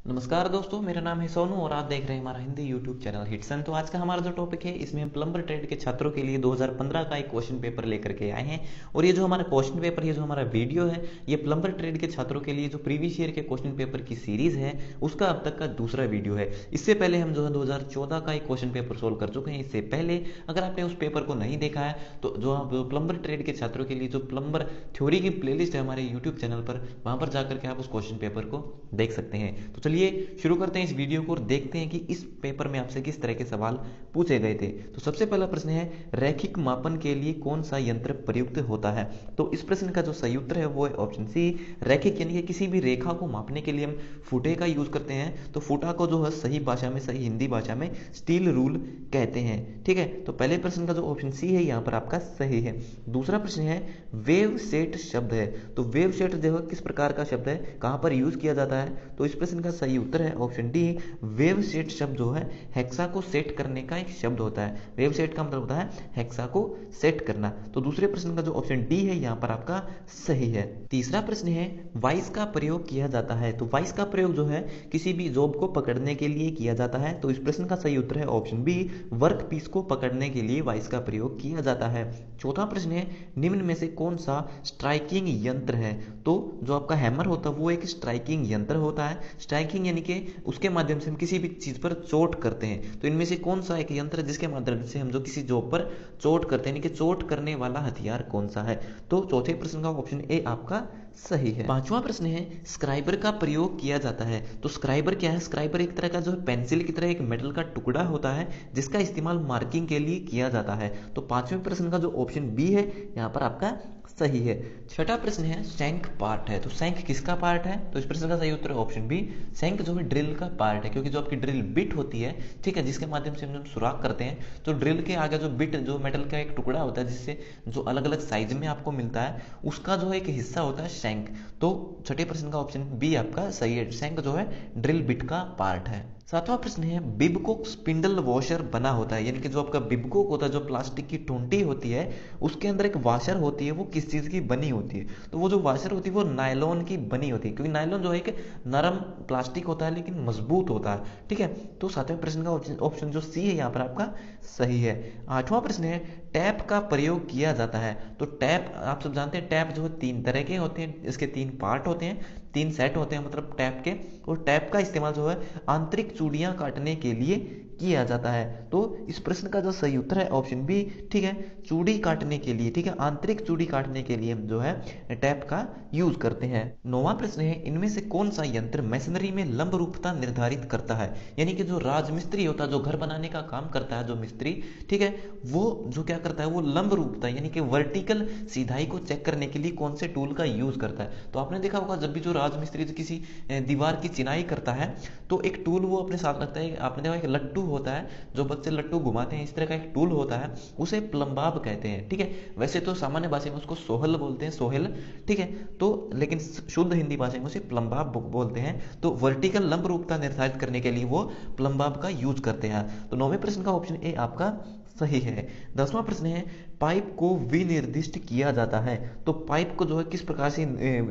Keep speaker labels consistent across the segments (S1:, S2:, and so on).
S1: नमस्कार दोस्तों, मेरा नाम है सोनू और आप देख रहे हैं हमारा हिंदी यूट्यूब चैनल हिटसन। तो आज का हमारा जो टॉपिक है इसमें हम प्लम्बर ट्रेड के छात्रों के लिए 2015 का एक क्वेश्चन पेपर लेकर के आए हैं। और ये जो हमारा क्वेश्चन पेपर, ये जो हमारा वीडियो है, ये प्लम्बर ट्रेड के छात्रों के लिए जो प्रीवियस ईयर के क्वेश्चन पेपर की सीरीज है उसका अब तक का दूसरा वीडियो है। इससे पहले हम जो है 2014 का एक क्वेश्चन पेपर सोल्व कर चुके हैं। इससे पहले अगर आपने उस पेपर को नहीं देखा है तो जो आप प्लम्बर ट्रेड के छात्रों के लिए जो प्लम्बर थ्योरी की प्लेलिस्ट है हमारे यूट्यूब चैनल पर, वहां पर जाकर के आप उस क्वेश्चन पेपर को देख सकते हैं। तो चलिए शुरू करते हैं इस वीडियो को और देखते हैं कि इस पेपर में आपसे किस तरह के सवाल पूछे गए थे। तो सबसे पहला प्रश्न है, रैखिक मापन के लिए कौन सा यंत्र प्रयुक्त होता है? तो इस प्रश्न का जो सही उत्तर है वो है ऑप्शन सी, रैखिक। यानी कि किसी भी रेखा को मापने के लिए हम फुटे का यूज करते हैं। तो फुटा को जो है सही भाषा में, सही हिंदी भाषा में स्टील रूल कहते हैं। ठीक है, तो पहले प्रश्न का जो ऑप्शन सी है यहाँ पर आपका सही है। दूसरा प्रश्न है, वेव सेट शब्द है। तो वेव सेट जो है किस प्रकार का शब्द है, कहां पर यूज किया जाता है? तो इस प्रश्न का सही उत्तर है ऑप्शन डी, वेव सेट शब्द जो है हेक्सा को सेट करने का एक शब्द होता है। वेव सेट का मतलब होता है हेक्सा को सेट करना। तो दूसरे प्रश्न का जो ऑप्शन डी है यहाँ पर आपका सही है। तीसरा प्रश्न है, वाइस का प्रयोग किया जाता है। तो वाइस का प्रयोग जो है किसी भी जॉब को पकड़ने के लिए किया जाता है। तो इस प्रश्न का सही उत्तर है ऑप्शन बी, वर्क पीस को पकड़ने के लिए वाइस का प्रयोग किया जाता है। चौथा प्रश्न है, निम्न में से कौन सा स्ट्राइकिंग यंत्र है? तो जो आपका हैमर होता है वो एक स्ट्राइकिंग यंत्र होता है। स्ट्राइकिंग यानी कि उसके माध्यम से हम किसी भी चीज पर चोट करते हैं। तो इनमें से कौन सा एक यंत्र है जिसके माध्यम से हम जो किसी जॉब पर चोट करते हैं, यानी कि चोट करने वाला हथियार कौन सा है? तो चौथे प्रश्न का ऑप्शन ए आपका सही है। पांचवा प्रश्न है, स्क्राइबर का प्रयोग किया जाता है। तो स्क्राइबर क्या है? स्क्राइबर एक तरह का जो है पेंसिल की तरह एक मेटल का टुकड़ा होता है जिसका इस्तेमाल मार्किंग के लिए किया जाता है। तो पांचवें प्रश्न का जो ऑप्शन बी है यहाँ पर आपका सही है। छठा प्रश्न है, शंख पार्ट है। तो शंख किसका पार्ट है? तो इस प्रश्न का सही उत्तर है ऑप्शन बी, शंख जो है ड्रिल का पार्ट है। क्योंकि जो आपकी ड्रिल बिट होती है, ठीक है, जिसके माध्यम से हम सुराख करते हैं, तो ड्रिल के आगे जो बिट, जो मेटल का एक टुकड़ा होता है जिससे जो अलग अलग साइज में आपको मिलता है, उसका जो एक हिस्सा होता है शंख। तो छठे प्रश्न का ऑप्शन बी आपका सही है, शंख जो है ड्रिल बिट का पार्ट है। सातवां प्रश्न है, बिबकोक स्पिंडल वॉशर बना होता है। यानी कि जो आपका बिबकोक होता है, जो प्लास्टिक की टोंटी होती है, उसके अंदर एक वाशर होती है, वो किस चीज की बनी होती है? तो वो जो वाशर होती है वो नायलॉन की बनी होती है। क्योंकि नायलॉन जो है एक नरम प्लास्टिक होता है लेकिन मजबूत होता है। ठीक है, तो सातवें प्रश्न का ऑप्शन जो सी है यहाँ पर आपका सही है। आठवां प्रश्न है, टैप का प्रयोग किया जाता है। तो टैप आप सब जानते हैं, टैप जो है तीन तरह के होते हैं, इसके तीन पार्ट होते हैं, तीन सेट होते हैं मतलब टैप के। और टैप का इस्तेमाल जो है आंतरिक चूड़ियां काटने के लिए किया जाता है। तो इस प्रश्न का जो सही उत्तर है ऑप्शन बी, ठीक है, चूड़ी काटने के लिए, ठीक है, आंतरिक चूड़ी काटने के लिए हम जो है टैप का यूज करते हैं। नौवां प्रश्न है, इनमें से कौन सा यंत्र मशीनरी में लंब रूपता निर्धारित करता है? यानी कि जो राजमिस्त्री होता है, जो घर बनाने का काम करता है जो मिस्त्री, ठीक है, वो जो क्या करता है, वो लंब रूपता यानी कि वर्टिकल सीधाई को चेक करने के लिए कौन से टूल का यूज करता है? तो आपने देखा होगा जब भी जो राजमिस्त्री किसी दीवार की चिनाई करता है तो एक टूल वो अपने साथ रखता है। आपने देखा एक लट्टू होता है, जो बच्चे लट्टू घुमाते हैं, इस तरह का एक टूल होता है, उसे प्लम्बाब कहते हैं। ठीक है, वैसे तो सामान्य भाषा में उसको सोहल बोलते हैं, सोहेल, ठीक है, तो लेकिन शुद्ध हिंदी भाषा में उसे प्लम्बाब बोलते हैं। तो वर्टिकल लंब रूपता निर्धारित करने के लिए वो प्लम्बाब का यूज करते हैं। तो नौवें प्रश्न का ऑप्शन ए आपका सही है। 10वां प्रश्न है, पाइप को विनिर्दिष्ट किया जाता है। तो पाइप को जो है किस प्रकार से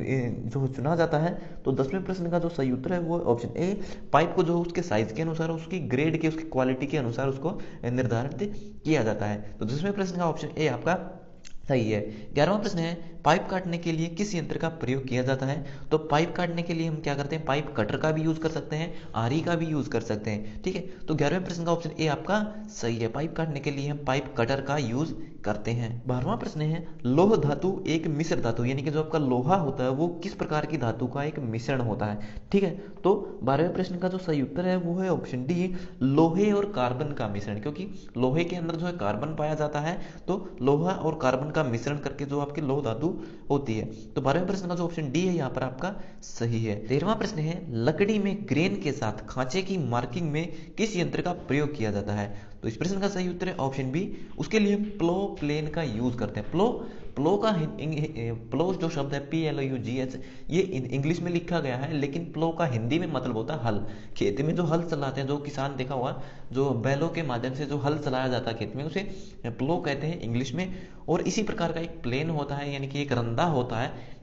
S1: जो चुना जाता है? तो 10वें प्रश्न का जो सही उत्तर है वो ऑप्शन ए, पाइप को जो उसके साइज के अनुसार, उसकी ग्रेड के, उसकी क्वालिटी के अनुसार उसको निर्धारित किया जाता है। तो 10वें प्रश्न का ऑप्शन ए आपका सही है। 11वां प्रश्न है, पाइप काटने के लिए किस यंत्र का प्रयोग किया जाता है? तो पाइप काटने के लिए हम क्या करते हैं, पाइप कटर का भी यूज कर सकते हैं, आरी का भी यूज कर सकते हैं। ठीक है, तो 11वें प्रश्न का ऑप्शन ए आपका सही है, पाइप काटने के लिए हम पाइप कटर का यूज करते हैं। 12वां प्रश्न है, लोह धातु एक मिश्र धातु, यानी कि जो आपका लोहा होता है वो किस प्रकार की धातु का एक मिश्रण होता है? ठीक है, तो 12वें प्रश्न का जो सही उत्तर है वो है ऑप्शन डी, लोहे और कार्बन का मिश्रण। क्योंकि लोहे के अंदर जो है कार्बन पाया जाता है, तो लोहा और कार्बन का मिश्रण करके जो आपकी लोह धातु होती है। तो 12वें प्रश्न का जो ऑप्शन डी है यहाँ पर आपका सही है। 13वां प्रश्न है, लकड़ी में ग्रेन के साथ खांचे की मार्किंग में किस यंत्र का प्रयोग किया जाता है? तो इस प्रश्न का सही उत्तर है ऑप्शन बी, उसके लिए हम प्लो प्लेन का यूज करते हैं। प्लो प्लो का प्लो जो शब्द है PLOUGH, ये इंग्लिश में लिखा गया है, लेकिन प्लो का हिंदी में मतलब होता है हल। खेत में जो हल चलाते हैं, जो किसान देखा हुआ, जो बैलों के माध्यम से जो हल चलाया जाता है खेत में, उसे प्लो कहते हैं इंग्लिश में। और इसी प्रकार का एक प्लेन होता है, यानी कि एक रंदा होता है,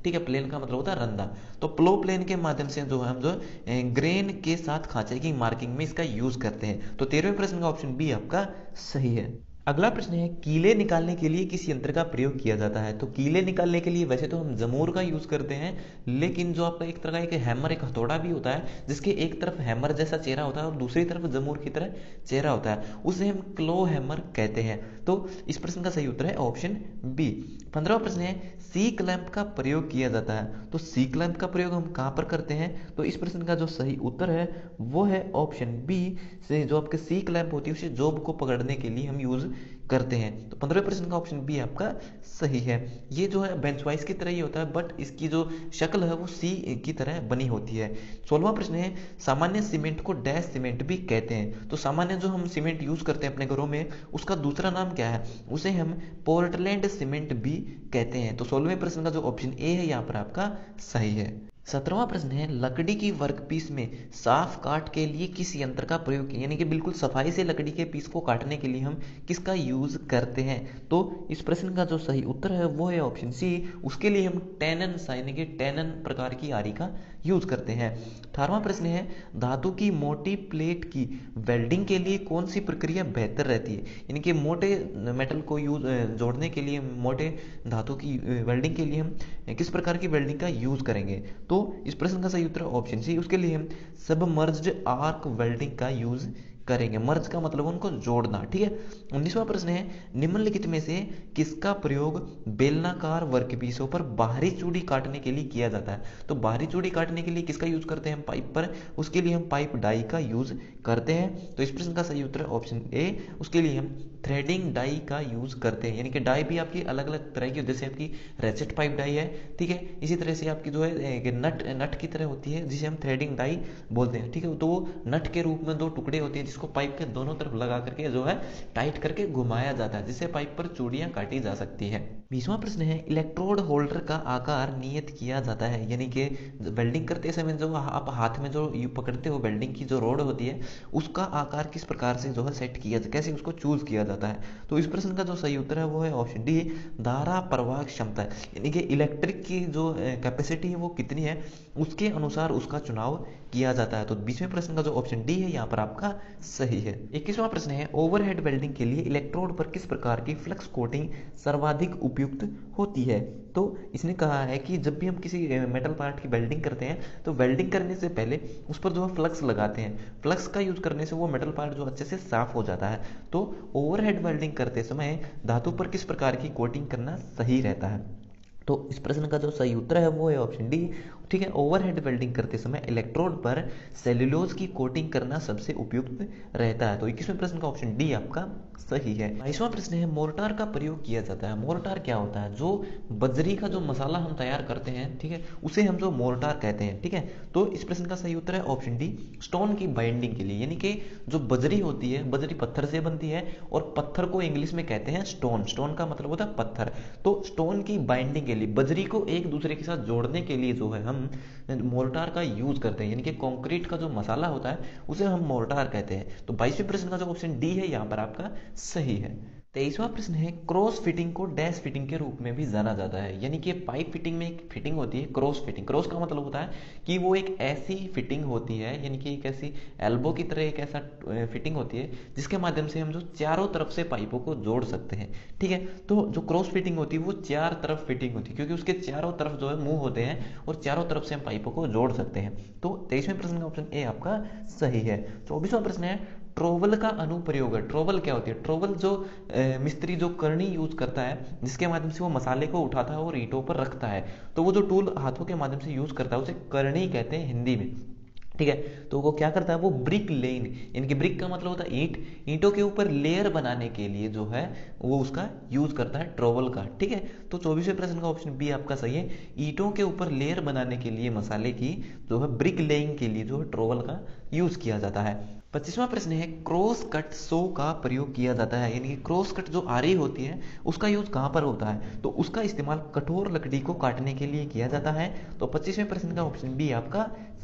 S1: ठीक है, प्लेन का मतलब होता है रंधा। तो प्लो प्लेन के माध्यम से जो है हम जो ग्रेन के साथ खांचे की मार्किंग में इसका यूज करते हैं। तो 13वें प्रश्न का ऑप्शन बी आपका सही है। अगला प्रश्न है, कीले निकालने के लिए किस यंत्र का प्रयोग किया जाता है? तो कीले निकालने के लिए वैसे तो हम जमूर का यूज करते हैं, लेकिन जो आपका एक तरह का एक हैमर, एक हथौड़ा भी होता है जिसके एक तरफ हैमर जैसा चेहरा होता है और दूसरी तरफ जमूर की तरह चेहरा होता है, उसे हम क्लो हैमर कहते हैं। तो इस प्रश्न का सही उत्तर है ऑप्शन बी। 15वां प्रश्न है, सी क्लैंप का प्रयोग किया जाता है। तो सी क्लैंप का प्रयोग हम कहां पर करते हैं? तो इस प्रश्न का जो सही उत्तर है वो है ऑप्शन बी से, जो आपके सी क्लैंप होती है उसे जॉब को पकड़ने के लिए हम यूज करते हैं। तो 15वें प्रश्न का ऑप्शन बी आपका सही है। ये जो है बेंच वाइज की तरह ही होता है, बट इसकी जो शक्ल है वो सी की तरह बनी होती है। 16वां प्रश्न है, सामान्य सीमेंट को डैश सीमेंट भी कहते हैं। तो सामान्य जो हम सीमेंट यूज करते हैं अपने घरों में, उसका दूसरा नाम क्या है? उसे हम पोर्टलैंड सीमेंट भी कहते हैं। तो 16वें प्रश्न का जो ऑप्शन ए है यहाँ पर आपका सही है। 17वां प्रश्न है, लकड़ी की वर्कपीस में साफ काट के लिए किस यंत्र का प्रयोग किया, यानी कि बिल्कुल सफाई से लकड़ी के पीस को काटने के लिए हम किसका यूज करते हैं? तो इस प्रश्न का जो सही उत्तर है वो है ऑप्शन सी, उसके लिए हम टेनन यानी कि टेनन प्रकार की आरी का यूज करते हैं। 18वां प्रश्न है, धातु की मोटी प्लेट की वेल्डिंग के लिए कौन सी प्रक्रिया बेहतर रहती है? यानी कि मोटे मेटल को यूज जोड़ने के लिए, मोटे धातु की वेल्डिंग के लिए हम किस प्रकार की वेल्डिंग का यूज करेंगे? तो इस प्रश्न का सही उत्तर ऑप्शन सी, उसके लिए हम सबमर्ज्ड आर्क वेल्डिंग का यूज करेंगे। मर्ज का मतलब उनको जोड़ना, ठीक है। 19वां प्रश्न है, निम्नलिखित में से किसका प्रयोग बेलनाकार वर्कपीसों पर बाहरी चूड़ी काटने के लिए किया जाता है? तो बाहरी चूड़ी काटने के लिए किसका यूज करते हैं हम पाइप पर? उसके लिए हम पाइप डाई का यूज करते हैं। तो इस प्रश्न का सही उत्तर ऑप्शन ए, उसके लिए हम थ्रेडिंग डाई का यूज करते हैं। यानी कि डाई भी आपकी अलग अलग तरह की, जैसे आपकी रेचेट पाइप डाई है, ठीक है, इसी तरह से आपकी जो है नट की तरह होती है जिसे हम थ्रेडिंग डाई बोलते हैं, ठीक है। तो वो नट के रूप में दो टुकड़े होते हैं जिसको पाइप के दोनों तरफ लगा करके जो है टाइट करके घुमाया जाता है, जिससे पाइप पर चूड़ियां काटी जा सकती है। 20वां प्रश्न है, इलेक्ट्रोड होल्डर का आकार नियत किया जाता है, यानी कि वेल्डिंग करते समय जो आप हाथ में जो पकड़ते हो वेल्डिंग की जो रोड होती है उसका आकार किस प्रकार से जो है सेट किया जाए, कैसे उसको चूज किया जाता है? तो इस प्रश्न का जो सही उत्तर है वो है ऑप्शन डी, धारा प्रवाह क्षमता, यानी कि इलेक्ट्रिक की जो कैपेसिटी है वो कितनी है उसके अनुसार उसका चुनाव किया जाता है। तो 20वें प्रश्न का जो ऑप्शन डी है यहाँ पर आपका सही है। 21वां प्रश्न है, ओवरहेड वेल्डिंग के लिए इलेक्ट्रोड पर किस प्रकार की फ्लक्स कोटिंग सर्वाधिक उपयुक्त होती है? तो इसने कहा है कि जब भी हम किसी मेटल पार्ट की वेल्डिंग करते हैं तो वेल्डिंग करने से पहले उस पर जो है फ्लक्स लगाते हैं। फ्लक्स का यूज करने से वो मेटल पार्ट जो अच्छे से साफ हो जाता है। तो ओवरहेड वेल्डिंग करते समय धातु पर किस प्रकार की कोटिंग करना सही रहता है? तो इस प्रश्न का जो सही उत्तर है वो है ऑप्शन डी, ठीक है। ओवरहेड वेल्डिंग करते समय इलेक्ट्रोड पर सेल्यूलोज की कोटिंग करना सबसे उपयुक्त रहता है। तो 21वें प्रश्न का ऑप्शन डी आपका सही है। 22वां प्रश्न है, मोर्टार का प्रयोग किया जाता है। मोर्टार क्या होता है? जो बजरी का जो मसाला हम तैयार करते हैं, ठीक है, उसे हम जो मोर्टार कहते हैं, ठीक है। तो इस प्रश्न का सही उत्तर है ऑप्शन डी, स्टोन की बाइंडिंग के लिए, यानी कि जो बजरी होती है, बजरी पत्थर से बनती है और पत्थर को इंग्लिश में कहते हैं स्टोन। स्टोन का मतलब होता है पत्थर। तो स्टोन की बाइंडिंग के लिए, बजरी को एक दूसरे के साथ जोड़ने के लिए जो है हम मोर्टार का यूज करते हैं, यानी कि कंक्रीट का जो मसाला होता है उसे हम मोर्टार कहते हैं। तो 22वें प्रश्न का जो ऑप्शन डी है यहाँ पर आपका सही है। 23वां प्रश्न है, क्रॉस फिटिंग को डैश फिटिंग के रूप में भी जाना जाता है, यानी कि पाइप फिटिंग में एक फिटिंग होती है क्रॉस फिटिंग। क्रॉस का मतलब होता है कि वो एक ऐसी फिटिंग होती है, यानी कि एक ऐसी एल्बो की तरह एक ऐसा फिटिंग होती है जिसके माध्यम से हम जो चारों तरफ से पाइपों को जोड़ सकते हैं, ठीक है। तो जो क्रॉस फिटिंग होती है वो चार तरफ फिटिंग होती है, क्योंकि उसके चारों तरफ जो है मुंह होते हैं और चारों तरफ से हम पाइपों को जोड़ सकते हैं। तो 23वें प्रश्न का ऑप्शन ए आपका सही है। 24वां प्रश्न है, ट्रोवल का अनुप्रयोग है। ट्रोवल क्या होती है? ट्रोवल जो मिस्त्री जो करनी यूज करता है जिसके माध्यम से वो मसाले को उठाता है और ईंटों पर रखता है, तो वो जो टूल हाथों के माध्यम से यूज करता है उसे करनी कहते हैं हिंदी में, ठीक है। तो वो क्या करता है, वो ब्रिक लेन, इनकी ब्रिक का मतलब होता है ईंट, ईंटों के ऊपर लेयर बनाने के लिए जो है वो उसका यूज करता है ट्रोवल का, ठीक है। तो 24वें प्रश्न का ऑप्शन बी आपका सही है। ईंटों के ऊपर लेयर बनाने के लिए मसाले की जो है ब्रिक लेइंग के लिए जो है ट्रोवल का यूज किया जाता है। 25वां प्रश्न है, क्रॉस कट सो का प्रयोग किया जाता है, यानी कि क्रॉस कट जो आरी होती है उसका यूज कहां पर होता है? तो उसका इस्तेमाल कठोर लकड़ी को काटने के लिए किया जाता है। तो 25वें प्रश्न का ऑप्शन बी आपका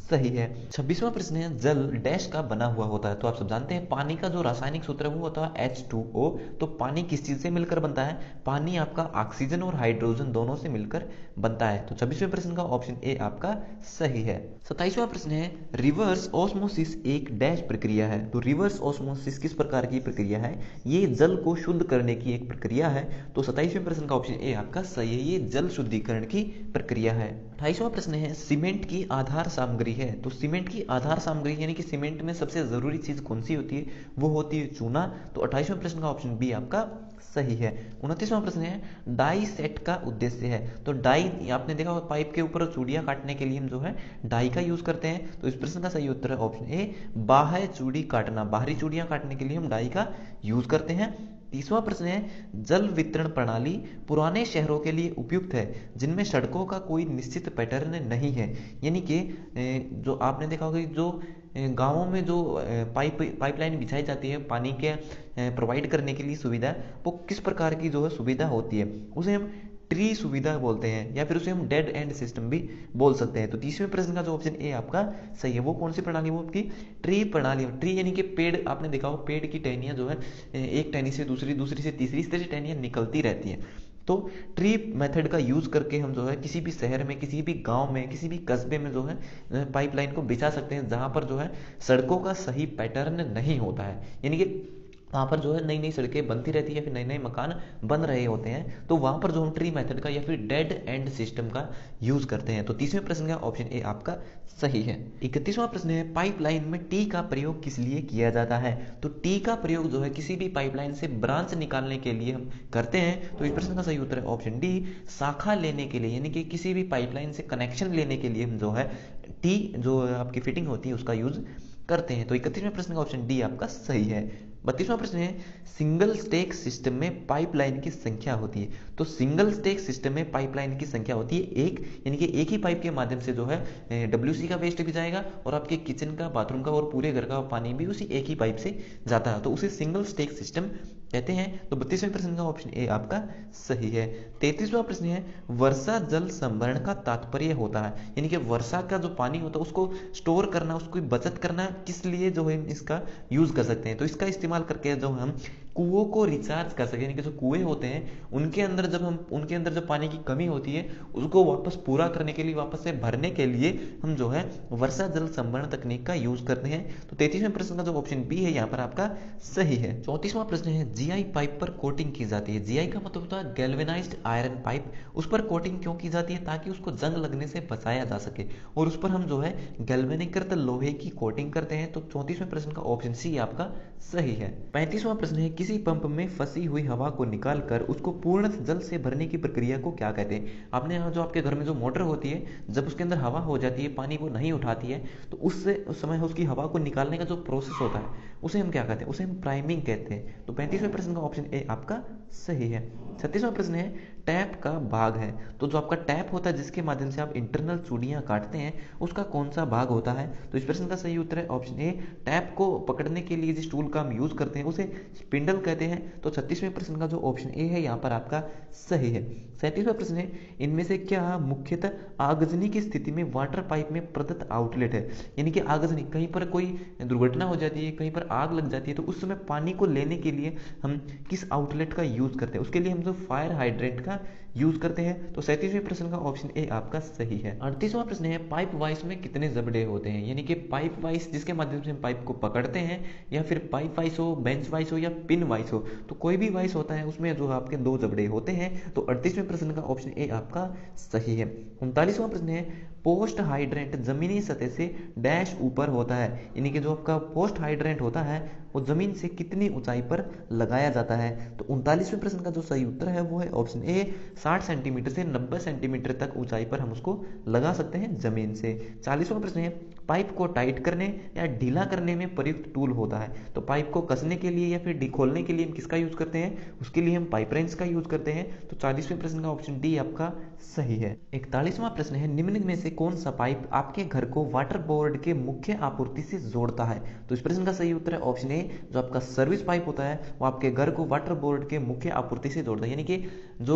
S1: सही है। 26वां प्रश्न है जल डैश का बना हुआ होता है। तो आप सब जानते हैं पानी का जो रासायनिक सूत्र है वो होता है H2O। तो पानी किस चीज से मिलकर बनता है? पानी आपका ऑक्सीजन और हाइड्रोजन दोनों से मिलकर बनता है। तो 26वें प्रश्न का ऑप्शन ए आपका सही है। 27वां प्रश्न है रिवर्स ऑस्मोसिस एक डैश प्रक्रिया है। तो रिवर्स ऑस्मोसिस किस प्रकार की प्रक्रिया है? ये जल को शुद्ध करने की एक प्रक्रिया है। तो 27वें प्रश्न का ऑप्शन ए आपका सही है, ये जल शुद्धिकरण की प्रक्रिया है। 28वां प्रश्न है सीमेंट की आधार सामग्री है। तो सीमेंट की आधार सामग्री यानी कि सीमेंट में सबसे जरूरी चीज कौन सी होती है? वो होती है चूना। तो 28वें प्रश्न का ऑप्शन बी आपका सही है। 29वां प्रश्न है डाई सेट का उद्देश्य है। तो डाई आपने देखा होगा पाइप के ऊपर चूड़ियां काटने के लिए हम जो है डाई का यूज करते हैं। तो इस प्रश्न का सही उत्तर है ऑप्शन ए बाह्य चूड़ी काटना। बाहरी चूड़ियां काटने के लिए हम डाई का यूज करते हैं। 30वां प्रश्न है जल वितरण प्रणाली पुराने शहरों के लिए उपयुक्त है जिनमें सड़कों का कोई निश्चित पैटर्न नहीं है। यानी कि जो आपने देखा होगा जो गांवों में जो पाइपलाइन बिछाई जाती है पानी के प्रोवाइड करने के लिए सुविधा, वो किस प्रकार की जो है सुविधा होती है, उसे हम ट्री सुविधा बोलते हैं या फिर उसे हम डेड एंड सिस्टम भी बोल सकते हैं। तो 30वें प्रश्न का जो ऑप्शन ए आपका सही है। वो कौन सी प्रणाली? वो आपकी ट्री प्रणाली। ट्री यानी कि पेड़, आपने देखा हो पेड़ की टहनियां जो है एक टहनी से दूसरी, दूसरी से तीसरी, इस तरह से टहनियां निकलती रहती हैं। तो ट्री मेथड का यूज करके हम जो है किसी भी शहर में, किसी भी गांव में, किसी भी कस्बे में जो है पाइपलाइन को बिछा सकते हैं जहां पर जो है सड़कों का सही पैटर्न नहीं होता है। यानी कि वहां पर जो है नई नई सड़कें बनती रहती है, फिर नए नए मकान बन रहे होते हैं, तो वहां पर जो हम ट्री मेथड का या फिर डेड एंड सिस्टम का यूज करते हैं। तो 30वें प्रश्न का ऑप्शन ए आपका सही है। 31वां प्रश्न है पाइपलाइन में टी का प्रयोग किस लिए किया जाता है? तो टी का प्रयोग जो है किसी भी पाइपलाइन से ब्रांच निकालने के लिए हम करते हैं। तो इस प्रश्न का सही उत्तर है ऑप्शन डी शाखा लेने के लिए, यानी कि किसी भी पाइपलाइन से कनेक्शन लेने के लिए हम जो है टी जो आपकी फिटिंग होती है उसका यूज करते हैं। तो 31वें प्रश्न का ऑप्शन डी आपका सही है। 32वां प्रश्न है सिंगल स्टेक सिस्टम में पाइपलाइन की संख्या होती है। तो सिंगल स्टेक सिस्टम में पाइपलाइन की संख्या होती है एक, यानी कि एक ही पाइप के माध्यम से जो है WC का वेस्ट भी जाएगा और आपके किचन का, बाथरूम का और पूरे घर का पानी भी उसी एक ही पाइप से जाता है, तो उसे सिंगल स्टेक सिस्टम कहते हैं। तो 32वें प्रश्न का ऑप्शन ए आपका सही है। 33वां प्रश्न है वर्षा जल संभरण का तात्पर्य होता है, यानी कि वर्षा का जो पानी होता है उसको स्टोर करना, उसकी बचत करना, किस लिए जो है इसका यूज कर सकते हैं? तो इसका इस्तेमाल करके जो हम कुओं को रिचार्ज कर सकें, यानी कि जो कुएं होते हैं उनके अंदर जब पानी की कमी होती है उसको वापस पूरा करने के लिए, वापस से भरने के लिए हम जो है वर्षा जल संभरण तकनीक का यूज करते हैं। तो 33वें प्रश्न का जो ऑप्शन बी है यहाँ पर आपका सही है। 34वां प्रश्न है जीआई पाइप पर कोटिंग की जाती है। जीआई का मतलब होता है गैल्वेनाइज्ड आयरन पाइप। उस पर कोटिंग क्यों की जाती है? ताकि उसको जंग लगने से बचाया जा सके और उस पर हम जो है गैल्वेनीकृत लोहे की कोटिंग करते हैं। तो 34वें प्रश्न का ऑप्शन सी आपका सही है। 35वां प्रश्न है किसी पंप में फंसी हुई हवा को निकालकर उसको पूर्ण जल से भरने की प्रक्रिया को क्या कहते हैं? आपने यहाँ जो आपके घर में जो मोटर होती है जब उसके अंदर हवा हो जाती है, पानी वो नहीं उठाती है, तो उस समय उसकी हवा को निकालने का जो प्रोसेस होता है उसे हम क्या कहते हैं? उसे हम प्राइमिंग कहते हैं। तो 35वें प्रश्न का ऑप्शन ए आपका सही है। 36वां प्रश्न है टैप का भाग है। तो जो आपका टैप होता है जिसके माध्यम से आप इंटरनल चूड़ियां काटते हैं उसका कौन सा भाग होता है? तो इस प्रश्न का सही उत्तर है ऑप्शन ए टैप को पकड़ने के लिए जिस टूल का हम यूज करते हैं उसे स्पिंडल कहते हैं। तो 36वें प्रश्न का जो ऑप्शन ए है यहाँ पर आपका सही है। 37वां प्रश्न है इनमें से क्या मुख्यतः आगजनी की स्थिति में वाटर पाइप में प्रदत्त आउटलेट है? यानी कि आगजनी, कहीं पर कोई दुर्घटना हो जाती है, कहीं पर आग लग जाती है, तो उस समय पानी को लेने के लिए हम किस आउटलेट का यूज करते हैं? उसके लिए हम जो फायर हाइड्रेंट का यूज करते हैं। तो 37वें प्रश्न का ऑप्शन ए आपका सही है। 38वां प्रश्न है पाइप वाइस में कितने जबड़े होते हैं? यानी कि पाइप वाइस जिसके माध्यम से हम पाइप को पकड़ते हैं, या फिर पाइप वाइस हो, बेंच वाइस हो या पिन वाइस हो, तो कोई भी वाइस होता है उसमें जो आपके 2 जबड़े होते हैं। तो 38वें प्रश्न का ऑप्शन ए आपका सही है। 39वां प्रश्न है पोस्ट हाइड्रेंट जमीनी सतह से डैश ऊपर होता है, यानी कि जो आपका पोस्ट हाइड्रेंट होता है वो जमीन से कितनी ऊंचाई पर लगाया जाता है? तो 39वें प्रश्न का जो सही उत्तर है वो है ऑप्शन ए 60 सेंटीमीटर से 90 सेंटीमीटर तक ऊंचाई पर हम उसको लगा सकते हैं जमीन से। 40वां प्रश्न है पाइप को टाइट करने या ढीला करने में प्रयुक्त टूल होता है। तो पाइप को कसने के लिए या फिर खोलने के लिए हम किसका यूज करते हैं? उसके लिए हम पाइप रेंच का यूज करते हैं। तो 40वें प्रश्न का ऑप्शन डी आपका सही है। 41वां प्रश्न है निम्न में से कौन सा पाइप आपके घर को वाटर बोर्ड के मुख्य आपूर्ति से जोड़ता है? तो इस प्रश्न का सही उत्तर है ऑप्शन ए जो आपका सर्विस पाइप होता है वो आपके घर को वाटर बोर्ड के मुख्य आपूर्ति से जोड़ता है, यानी कि जो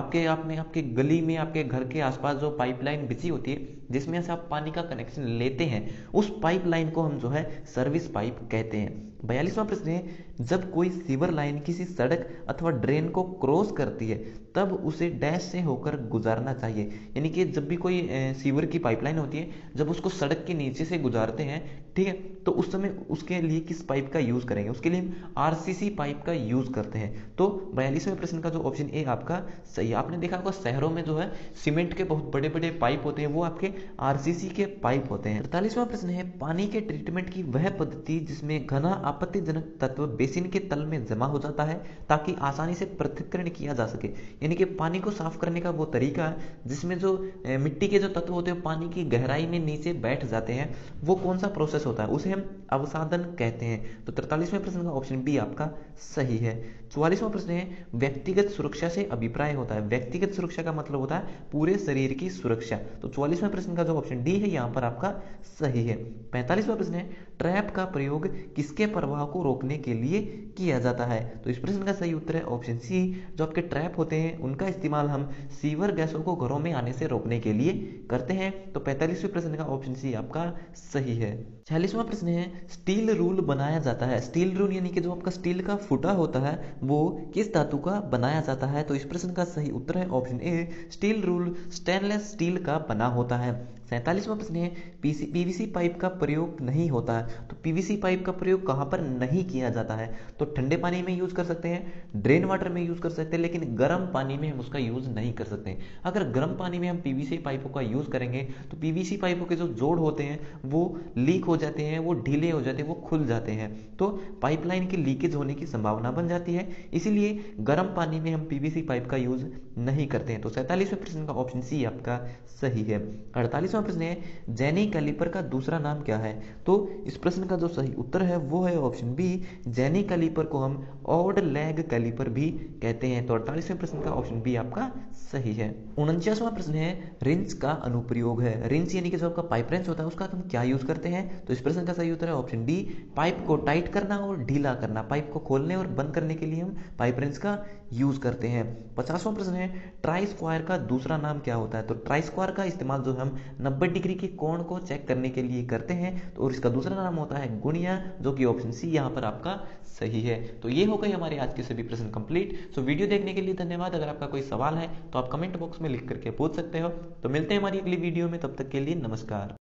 S1: आपके गली में, आपके घर के आसपास जो पाइपलाइन बिछी होती है जिसमें से आप पानी का कनेक्शन लेते हैं, उस पाइपलाइन को हम जो है सर्विस पाइप कहते हैं। 42वां प्रश्न है, जब कोई सीवर लाइन किसी सड़क अथवा ड्रेन को क्रॉस करती है तब उसे डैश से होकर गुजारना चाहिए। यानी कि जब भी कोई सीवर की पाइपलाइन होती है, जब उसको सड़क के नीचे से गुजारते हैं, ठीक है, तो उस समय उसके लिए किस पाइप का यूज करेंगे? उसके लिए हम आरसीसी पाइप का यूज करते हैं। तो 42वें प्रश्न का जो ऑप्शन ए आपका सही है। आपने देखा होगा शहरों में जो है सीमेंट के बहुत बड़े बड़े पाइप होते हैं, वो आपके आरसीसी के पाइप होते हैं। 43वां प्रश्न है, पानी के ट्रीटमेंट की वह पद्धति जिसमें घना आपत्तिजनक तत्व बेसिन के तल में जमा हो जाता है ताकि आसानी से पृथक्करण किया जा सके। यानी कि पानी को साफ करने का वो तरीका है जिसमें जो मिट्टी के जो तत्व होते हैं पानी की गहराई में नीचे बैठ जाते हैं, वो कौन सा प्रोसेस होता है? उसे हम अवसादन कहते हैं। तो 43वें प्रश्न का ऑप्शन बी आपका सही है। 44वां प्रश्न है, व्यक्तिगत सुरक्षा से अभिप्राय होता है। व्यक्तिगत सुरक्षा का मतलब होता है पूरे शरीर की सुरक्षा। तो 44वें प्रश्न का जो ऑप्शन डी है यहाँ पर आपका सही है। 45वां प्रश्न है, ट्रैप का प्रयोग किसके प्रवाह को रोकने के लिए किया जाता है? तो इस प्रश्न का सही उत्तर है ऑप्शन सी। जो आपके ट्रैप होते हैं उनका इस्तेमाल हम सीवर गैसों को घरों में आने से रोकने के लिए करते हैं। तो 45वें प्रश्न का ऑप्शन सी आपका सही है। 46वां प्रश्न है, स्टील रूल बनाया जाता है। स्टील रूल यानी कि जो आपका स्टील का फुटा होता है वो किस धातु का बनाया जाता है? तो इस प्रश्न का सही उत्तर है option A, steel rule stainless steel का बना होता है। 47वां प्रश्न है, पीवीसी पाइप का प्रयोग नहीं होता है। तो पीवीसी पाइप का प्रयोग कहां पर नहीं किया जाता है? तो ठंडे पानी में यूज कर सकते हैं, ड्रेन वाटर में यूज कर सकते हैं, लेकिन गर्म पानी में हम उसका यूज नहीं कर सकते। अगर गर्म पानी में हम पीवीसी पाइपों का यूज करेंगे तो पीवीसी पाइपों के जो जोड़ होते हैं वो लीक हो जाते हैं, वो ढीले हो जाते हैं, वो खुल जाते हैं, तो पाइपलाइन के लीकेज होने की संभावना बन जाती है। इसीलिए गर्म पानी में हम पीवीसी पाइप का यूज नहीं करते हैं। तो 47वें प्रश्न का ऑप्शन सी आपका सही है। 48वां प्रश्न है, जेनी कैलिपर का दूसरा नाम क्या है? तो इस प्रश्न का जो सही उत्तर है वो है ऑप्शन बी, जेनी कैलिपर को हम ऑड लेग कैलिपर भी कहते हैं। तो 48वें प्रश्न का ऑप्शन बी आपका सही है। 49वां प्रश्न है, रिंच का अनुप्रयोग है। रिंच यानी कि जो आपका पाइप रेंच होता है उसका हम क्या यूज करते हैं? तो इस प्रश्न का सही उत्तर है ऑप्शन डी, पाइप को टाइट करना और ढीला करना। पाइप को खोलने और बंद करने के लिए हम पाइप रेंच का यूज करते हैं। 50वां प्रश्न है, ट्राई स्क्वायर का दूसरा नाम क्या होता है? तो ट्राई स्क्वायर का इस्तेमाल जो हम 90 डिग्री के कोण को चेक करने के लिए करते हैं, तो और इसका दूसरा नाम होता है गुणिया, जो कि ऑप्शन सी यहाँ पर आपका सही है। तो ये हो गई हमारे आज के सभी प्रश्न कंप्लीट। सो वीडियो देखने के लिए धन्यवाद। अगर आपका कोई सवाल है तो आप कमेंट बॉक्स में लिख करके पूछ सकते हो। तो मिलते हैं हमारी अगली वीडियो में, तब तक के लिए नमस्कार।